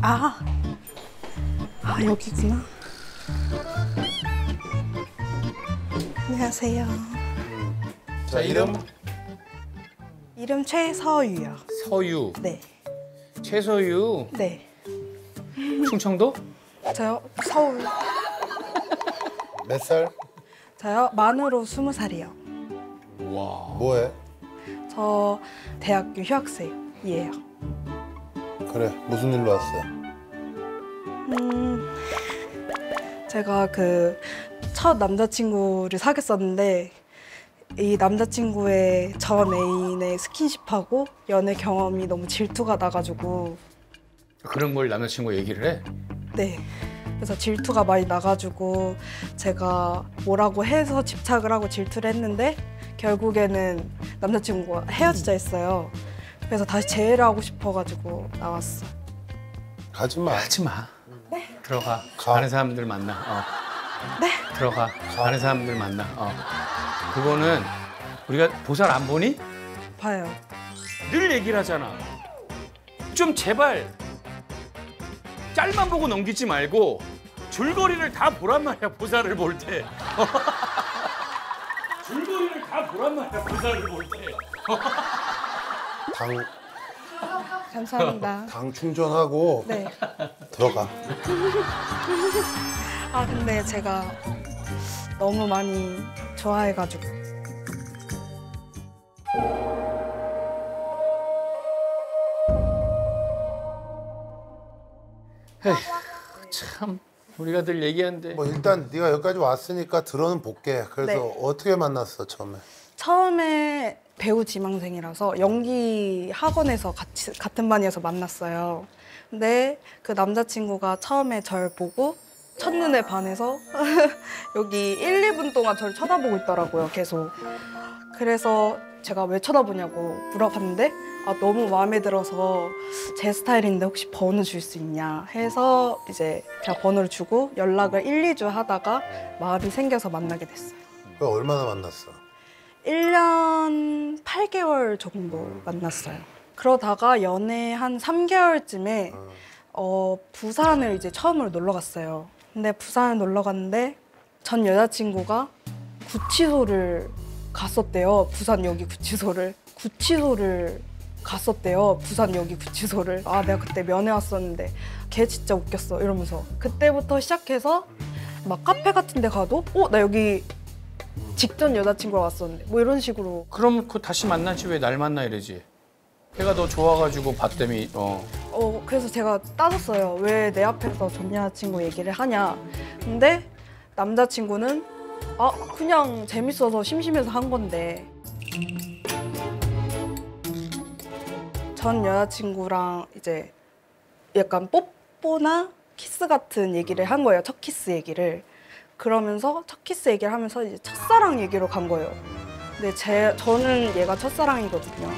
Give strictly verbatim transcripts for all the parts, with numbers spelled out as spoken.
아, 아 여기구나. 안녕하세요. 음. 자, 이름? 이름 최서유요. 서유. 네. 최서유. 네. 충청도? 저요? 서울. 몇 살? 저요? 만으로 스무 살이요. 와. 뭐해? 저 대학교 휴학생이에요. 그래, 무슨 일로 왔어? 음, 제가 그 첫 남자친구를 사귀었었는데 이 남자친구의 전 애인의 스킨십하고 연애 경험이 너무 질투가 나가지고. 그런 걸 남자친구 얘기를 해? 네. 그래서 질투가 많이 나가지고 제가 뭐라고 해서 집착을 하고 질투를 했는데 결국에는 남자친구가 헤어지자 했어요. 그래서 다시 재회를 하고 싶어가지고 나왔어. 가지 마. 하지 마. 네. 들어가. 가. 다른 사람들 만나. 어. 네. 들어가. 다른 사람들 만나. 어. 그거는 우리가 보살 안 보니? 봐요. 늘 얘기를 하잖아. 좀 제발 짤만 보고 넘기지 말고 줄거리를 다 보란 말이야, 보살을 볼 때. 줄거리를 다 보란 말이야, 보살을 볼 때. 당, 감사합니다. 당 충전하고 네. 들어가. 아 근데 제가 너무 많이 좋아해가지고. 에휴, 참 우리가 늘 얘기하는데 뭐 일단 네가 여기까지 왔으니까 들어는 볼게. 그래서 네. 어떻게 만났어 처음에? 처음에 배우 지망생이라서 연기 학원에서 같이 같은 반이어서 만났어요. 근데 그 남자친구가 처음에 절 보고 첫눈에 반해서 여기 일, 이 분 동안 저를 쳐다보고 있더라고요, 계속. 그래서 제가 왜 쳐다보냐고 물어봤는데 아, 너무 마음에 들어서 제 스타일인데 혹시 번호 줄 수 있냐 해서 이제 그냥 번호를 주고 연락을 일, 이 주 하다가 마음이 생겨서 만나게 됐어요. 그 얼마나 만났어? 일 년 팔 개월 정도 만났어요. 그러다가 연애 한 삼 개월쯤에 어, 부산을 이제 처음으로 놀러 갔어요. 근데 부산을 놀러 갔는데 전 여자친구가 구치소를 갔었대요. 부산 여기 구치소를. 구치소를 갔었대요. 부산 여기 구치소를. 아, 내가 그때 면회 왔었는데 걔 진짜 웃겼어 이러면서 그때부터 시작해서 막 카페 같은 데 가도 어? 나 여기 직전 여자친구가 왔었는데 뭐 이런 식으로. 그럼 그 다시 만나지 왜 날 만나 이러지? 걔가 너 좋아가지고 봤더니 어. 어 그래서 제가 따졌어요. 왜 내 앞에서 전 여자친구 얘기를 하냐. 근데 남자친구는 아 그냥 재밌어서 심심해서 한 건데. 전 여자친구랑 이제 약간 뽀뽀나 키스 같은 얘기를 한 거예요. 첫 키스 얘기를. 그러면서 첫 키스 얘기를 하면서 이제 첫사랑 얘기로 간 거예요. 근데 제, 저는 얘가 첫사랑이거든요.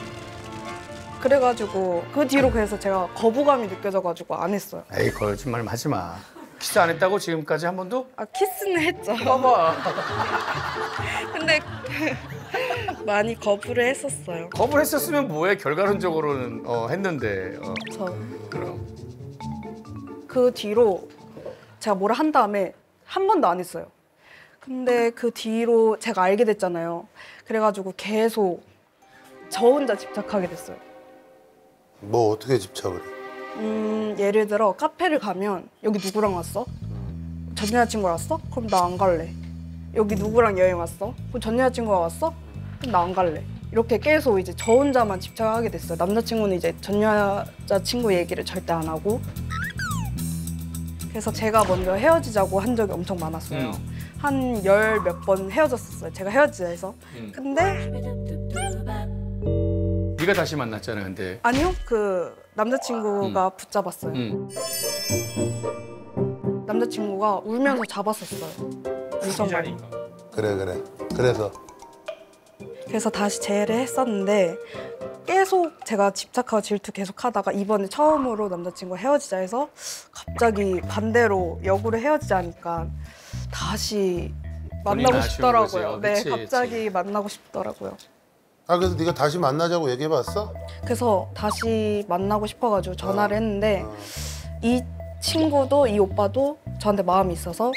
그래가지고 그 뒤로 그래서 제가 거부감이 느껴져가지고 안 했어요. 에이 거짓말 하지 마. 키스 안 했다고 지금까지 한 번도? 아 키스는 했죠. 봐봐. 근데 많이 거부를 했었어요. 거부를 했었으면 뭐해? 결과론적으로는 어, 했는데. 어. 저 그럼. 그 뒤로 제가 뭐를 한 다음에 한 번도 안 했어요. 근데 그 뒤로 제가 알게 됐잖아요. 그래가지고 계속 저 혼자 집착하게 됐어요. 뭐 어떻게 집착을 해? 음, 예를 들어 카페를 가면 여기 누구랑 왔어? 전 여자친구랑 왔어? 그럼 나 안 갈래. 여기 누구랑 여행 왔어? 그럼 전 여자친구가 왔어? 그럼 나 안 갈래. 이렇게 계속 이제 저 혼자만 집착하게 됐어요. 남자친구는 이제 전 여자친구 얘기를 절대 안 하고. 그래서 제가 먼저 헤어지자고 한 적이 엄청 많았어요. 음. 한 열 몇 번 헤어졌었어요. 제가 헤어지자 해서. 음. 근데 네가 다시 만났잖아, 근데. 아니요. 그 남자친구가 음. 붙잡았어요. 응. 남자친구가 울면서 잡았었어요. 엄청 많이. 그래 그래. 그래서 그래서 다시 재회를 했었는데 계속 제가 집착하고 질투 계속 하다가 이번에 처음으로 남자친구가 헤어지자 해서 갑자기 반대로 역으로 헤어지자니까 다시 만나고 아쉬운 싶더라고요. 거지. 어, 네, 그치, 갑자기 그치. 만나고 싶더라고요. 아 그래서 네가 다시 만나자고 얘기해봤어? 그래서 다시 만나고 싶어가지고 전화를 했는데 어. 이 친구도 이 오빠도 저한테 마음이 있어서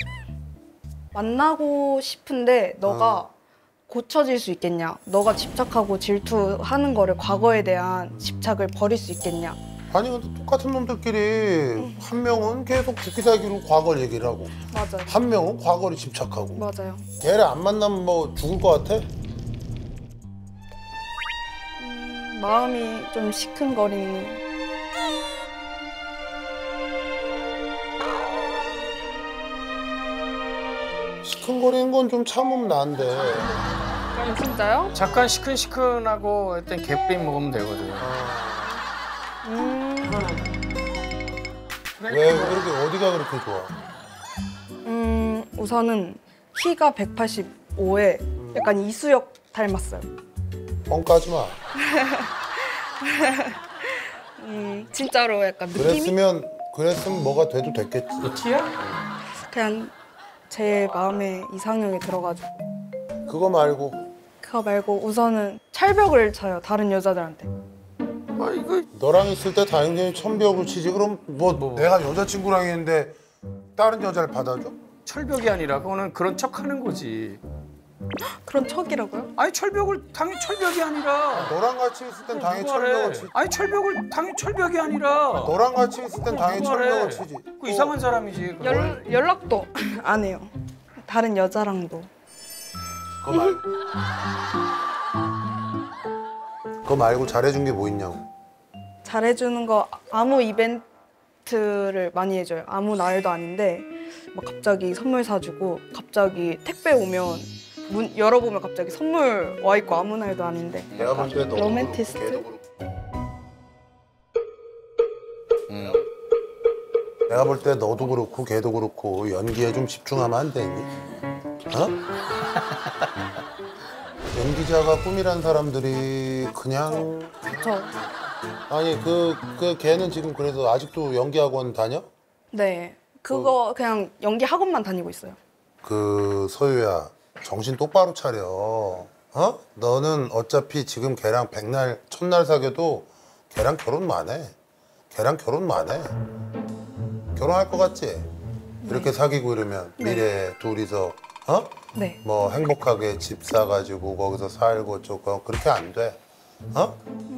만나고 싶은데 너가 어. 고쳐질 수 있겠냐? 너가 집착하고 질투하는 거를 과거에 대한 집착을 버릴 수 있겠냐? 아니 근데 똑같은 놈들끼리 한 명은 계속 죽기 살기로 과거를 얘기를 하고 맞아요. 한 명은 과거를 집착하고 맞아요. 얘를 안 만나면 뭐 죽을 것 같아? 음, 마음이 좀 시큰거리는. 시큰거리는 건 좀 참으면 나은데 아, 진짜요? 잠깐 시큰시큰하고 일단 개뿌림 먹으면 되거든요. 음, 왜 그렇게 어디가 그렇게 좋아? 음, 우선은 키가 백팔십오에 약간 이수혁 닮았어요. 뻥까지 마. 음, 진짜로 약간 느낌이 그랬으면 그랬으면 뭐가 돼도 됐겠지. 너 티야? 그냥 제 마음에 이상형이 들어가지고. 그거 말고 그거 말고 우선은 철벽을 쳐요, 다른 여자들한테. 아 이거 너랑 있을 때 다행히 천벽을 치지. 그럼 뭐, 뭐. 내가 여자친구랑 있는데 다른 여자를 받아줘? 철벽이 아니라 그거는 그런 척하는 거지. 그런 척이라고요? 아니 철벽을 당연히 철벽이 아니라. 너랑 같이 있을 땐 당연히 누가 철벽을 그래? 치지. 아니 철벽을 당연히 철벽이 아니라. 너랑 같이 있을 땐 당연히 누가 그래? 철벽을 치지. 그 이상한 사람이지. 그거. 연, 연락도 안 해요. 다른 여자랑도. 그거 말고 그거 말고 잘해준 게 뭐 있냐고. 잘해주는 거 아무 이벤트를 많이 해줘요. 아무 날도 아닌데 막 갑자기 선물 사주고 갑자기 택배 오면 문 열어보면 갑자기 선물 와 있고 아무 날도 아닌데. 내가 볼 때 너 로맨티스트? 응. 내가 볼 때 너도 그렇고 걔도 그렇고 연기에 좀 집중하면 안 되니? 어? 연기자가 꿈이란 사람들이 그냥 그쵸? 아니 그, 그 걔는 지금 그래서 아직도 연기학원 다녀? 네. 그거 그냥 연기 학원만 다니고 있어요. 그 서유야 정신 똑바로 차려. 어? 너는 어차피 지금 걔랑 백날 첫날 사귀어도 걔랑 결혼 안 해. 걔랑 결혼 안 해. 결혼할 것 같지? 이렇게 사귀고 이러면 네. 미래에 둘이서 어? 네. 뭐 행복하게 집 사가지고 거기서 살고 저거 그렇게 안 돼. 어?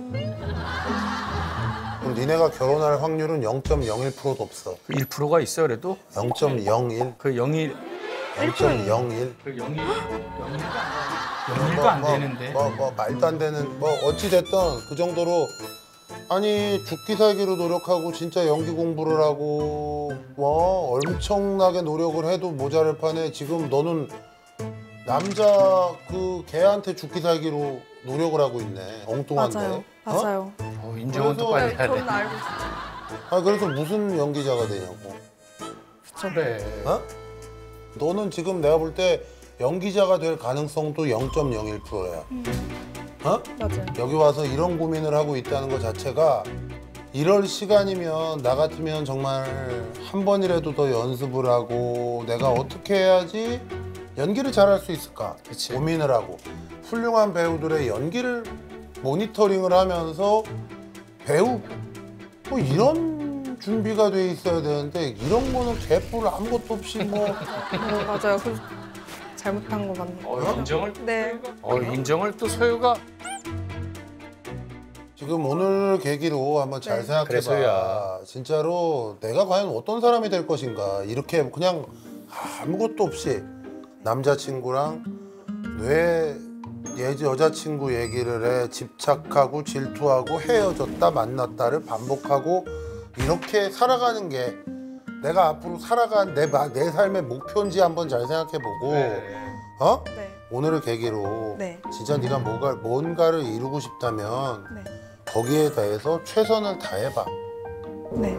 그럼 니네가 결혼할 확률은 영 점 영일 퍼센트도 없어. 그 일 퍼센트가 있어 그래도? 영 점 영일, 그 영일. 영 점 영일. 그 영일. 영일도 영일도 안 되는데. 뭐, 뭐 말도 안 되는 뭐 어찌 됐든 그 정도로 아니 죽기 살기로 노력하고 진짜 연기 공부를 하고 뭐 엄청나게 노력을 해도 모자랄 판에 지금 너는 남자 그 걔한테 죽기 살기로 노력을 하고 있네. 엉뚱한데. 맞아요. 어? 맞아요. 어, 인정은 또 그래서- 빨리 해야 저는 돼. 알고 있어요. 아 그래서 무슨 연기자가 되냐고. 그쵸? 그래. 어? 너는 지금 내가 볼 때 연기자가 될 가능성도 영 점 영일 퍼센트야. 어? 맞아요. 여기 와서 이런 고민을 하고 있다는 것 자체가 이럴 시간이면 나 같으면 정말 한 번이라도 더 연습을 하고 내가 어떻게 해야지 연기를 잘할 수 있을까 그치. 고민을 하고 훌륭한 배우들의 연기를 모니터링을 하면서 배우 뭐 이런 준비가 돼 있어야 되는데 이런 거는 개뿔 아무것도 없이 뭐 네, 맞아요. 그 잘못한 거 맞는 거. 어, 인정을. 네. 어, 인정을 또 소유가. 지금 오늘 계기로 한번 잘 네. 생각해봐. 그래, 소유야. 진짜로 내가 과연 어떤 사람이 될 것인가. 이렇게 그냥 아무것도 없이 남자친구랑 왜 예지 여자친구 얘기를 해 집착하고 질투하고 헤어졌다 만났다를 반복하고 이렇게 살아가는 게 내가 앞으로 살아간 내, 마- 내 삶의 목표인지 한번 잘 생각해보고 네. 어? 네. 오늘을 계기로 네. 진짜 네가 뭐가, 뭔가를 이루고 싶다면 네. 거기에 대해서 최선을 다해봐. 네.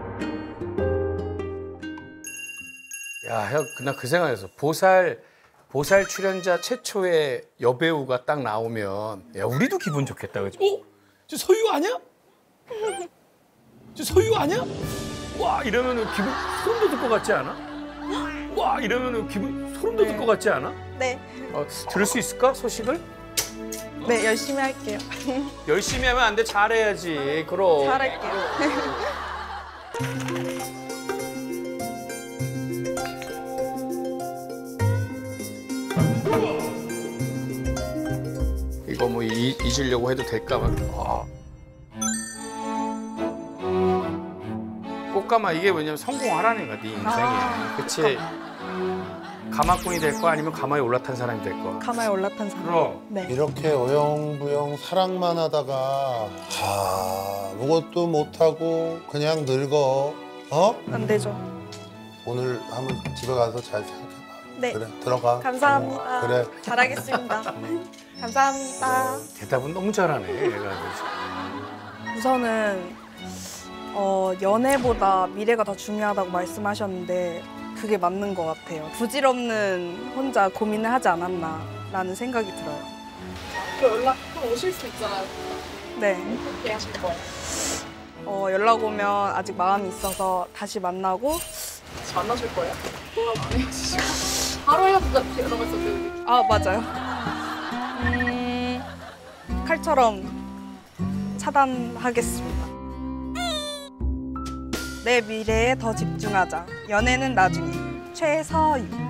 야, 형, 나 그 생각했어. 보살, 보살 출연자 최초의 여배우가 딱 나오면, 야, 우리도 기분 좋겠다, 그지? 어? 저 소유 아니야? 저 소유 아니야? 와, 이러면은 기분 소름 돋을 것 같지 않아? 와, 이러면은 기분 소름 돋을 네. 것 같지 않아? 네. 어, 들을 수 있을까, 소식을? 네, 열심히 할게요. 열심히 하면 안 돼, 잘해야지. 그럼. 잘할게요. 이거 뭐 이, 잊으려고 해도 될까 봐. 아. 꽃가마 이게 왜냐면 성공하라는 거야 네 인생에. 아, 그치? 가마꾼이 될 거 아니면 가마에 올라탄 사람이 될 거야. 가마에 올라탄 사람. 그럼. 네. 이렇게 어영부영 사랑만 하다가 아무것도 못하고 그냥 늙어. 어? 안 되죠. 오늘 한번 집에 가서 잘 생각해봐. 네. 그래, 들어가. 감사합니다. 어, 그래. 잘하겠습니다. 감사합니다. 대답은 너무 잘하네 얘가. 우선은 어, 연애보다 미래가 더 중요하다고 말씀하셨는데 그게 맞는 것 같아요. 부질없는 혼자 고민을 하지 않았나라는 생각이 들어요. 또 연락 또 오실 수 있잖아요. 네. 어떻게 하실 거예요? 어, 연락 오면 아직 마음이 있어서 다시 만나고 다시 만나실 거예요? 안 헤어지시고 바로 헤어지자 이러고 있었는데 아 맞아요. 음, 칼처럼 차단하겠습니다. 내 미래에 더 집중하자. 연애는 나중에. 최서유.